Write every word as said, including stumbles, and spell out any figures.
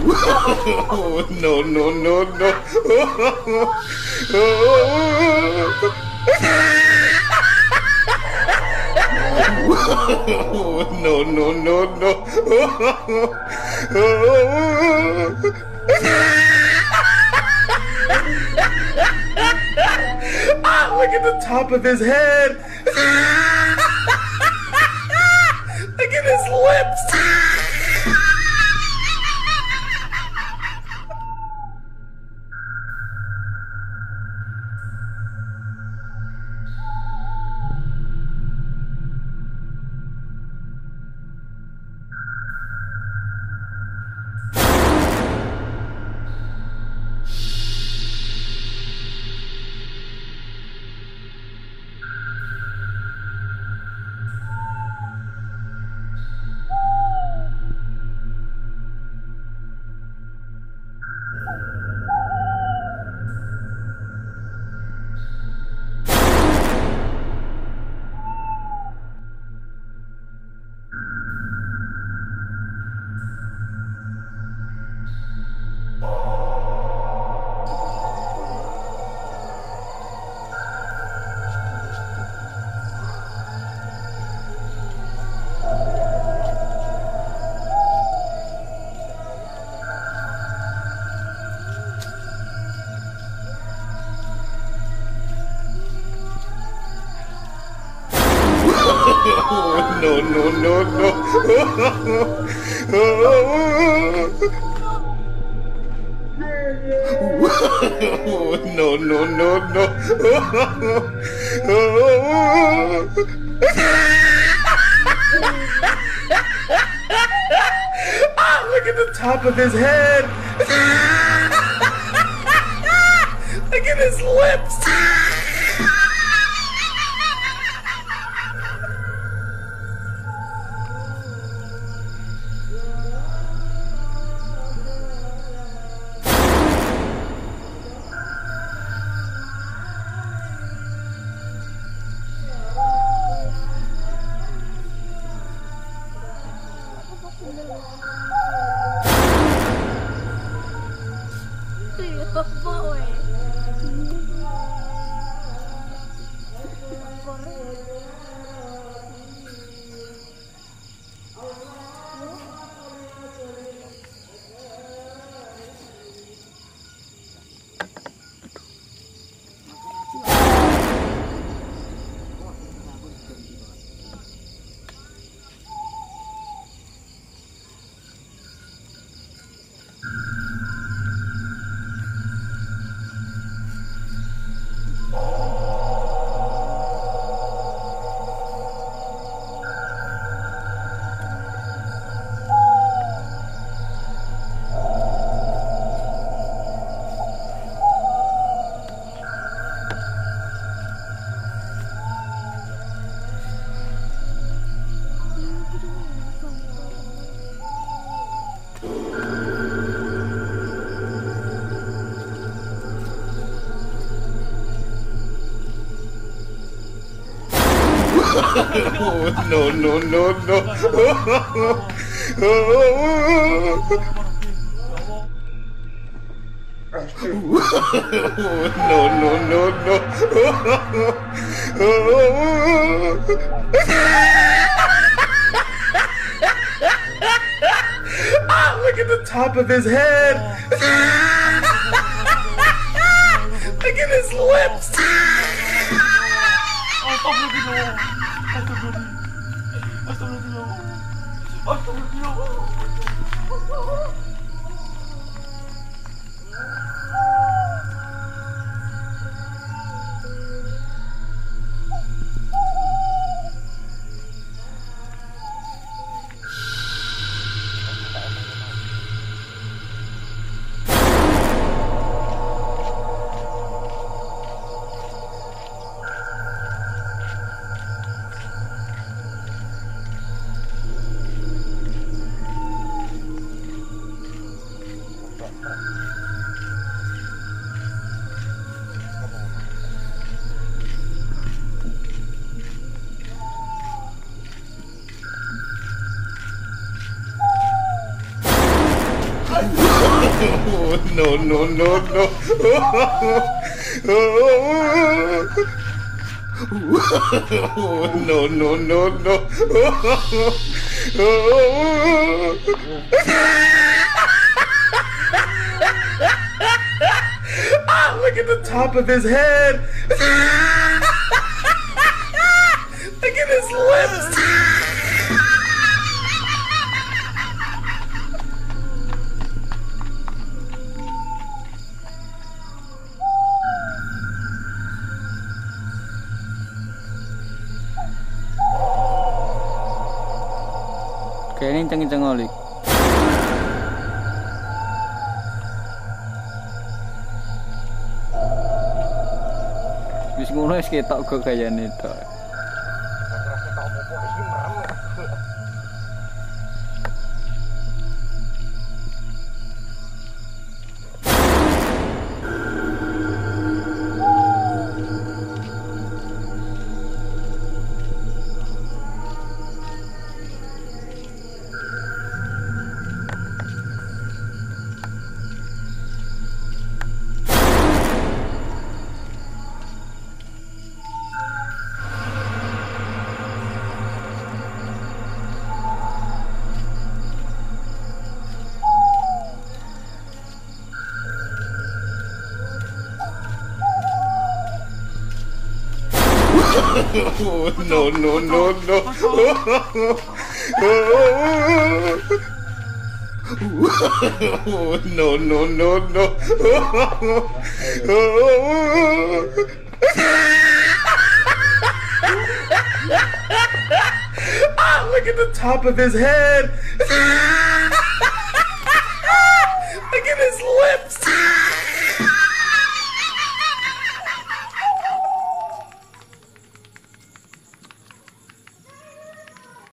Oh, no, no, no, no. Oh, no, no, no, no. Ah, look at the top of his head. Look at his lips. Oh, no, no, no, no. Oh, no, no, no, no. Ah, look at the top of his head. Look at his lips. Oh, no, no, no, no. Oh, no, no, no, no. Ah, look at the top of his head. Look at his lips. Astagfirullah. Astagfirullah. Astagfirullah. Astagfirullah. No, no, no, no. No, no, no, no. Ah, look at the top of his head. Look at his lips. Kayaknya kenceng-kenceng oli. Wis ngono wis ketok kok gayane tok. No, no, no, no. No, no, no, no. Ah, look at the top of his head. Look at his lips.